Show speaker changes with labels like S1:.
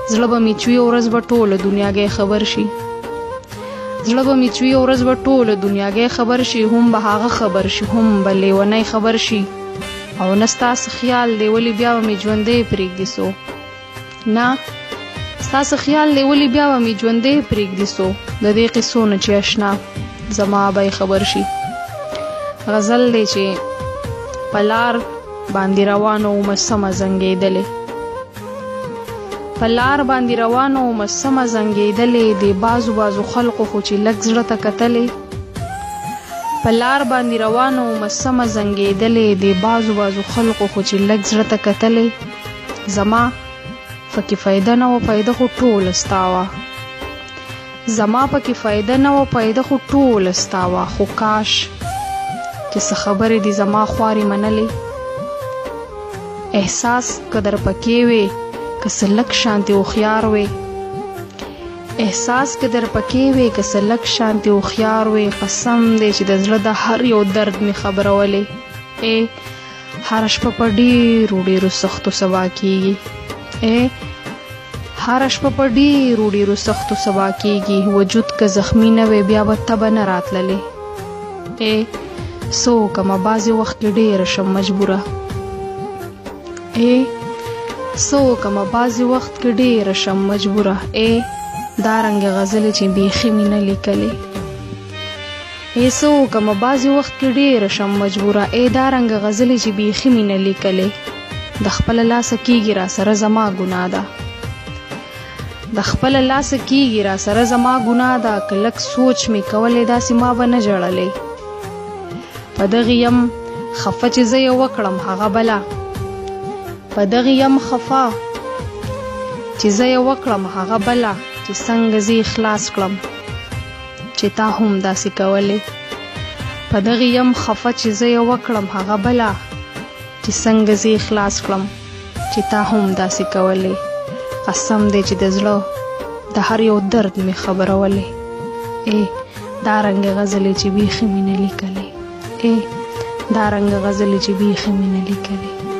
S1: زړه به مې چې ورځ به ټوله دنیاګۍ خبر شي، زړه به مې چې ورځ به ټوله دنیاګۍ خبر شي، هم به هغه خبر شي هم به لیونی خبر شي، او نه ستاسو خیال دی ولې بیا به مې ژوندی پرېږدي سو، نه ستاسو خیال دی ولې بیا به مې ژوندی پرېږدي سو، د دې قصو نه چې اشنا زما به خبر شي. غزل دی چې په لار باندې روانه ومه سمه زنګېدلې، په لار باندې روانه ومه سمه زنګېدلې، د بازو بازو خلقو خو چې لږ زړه ته کتلې، په لار باندې روانه ومه سمه زنګېدلې، د بازو بازو خلقو خو چې لږ زړه ته کتلې، زما پکې فایده نه وه فایده خو ټوله ستا وه، زما پکې فایده نه وه فایده خو ټوله ستا وه، خو کاش چې څه خبرې دي زما خوارې منلې، احساس که در پکې وې که څه لږ شانتې هوښیار وې، احساس که در پکې وې که څه لږ شانتې هوښیار وې، قسم دی چې د زړه د هر یو درد مې خبرولې، هره شپه په ډېرو ډېرو سختو سبا کېږي، هره شپه په ډېرو ډېرو سختو سبا کېږي، وجود که زخمی نه وی بیا به تبه نه راتللې، څه وکمه بعضې وخت کې ډېره شم مجبوره، څه وکمه بعضې وخت کې ډېره شم مجبوره، دا رنګې غزلې چې بیخي مې نه لیکلې، څه وکمه بعضې وخت کې ډېره شم مجبوره، دا رنګې غزلې چې بیخي مې نه لیکلې، د خپله لاسه کېږي را سره زما ګناه ده، د خپله لاسه کېږي را سره زما ګناه ده، که لږ سوچ مې کولی داسې ما به نه ژړلی، په دغې یم خفه چې زه یې وکړم هغه بله، په دغې یم خفه چې زه یې وکړم هغه بله، چې څنګه زه یې خلاص کړم چې تا هم داسې کولی، په دغې یم خفه چې زه یې وکړم هغه بله، چې څنګه زه یې خلاص کړم چې تا هم داسې کولی، قسم دی چې د زړه د هر یو درد مې خبرولې، دا رنګې غزلې چې بیخي مې نه لیکلې، دا رنګې غزلې چې بیخي مې نه لیکلې.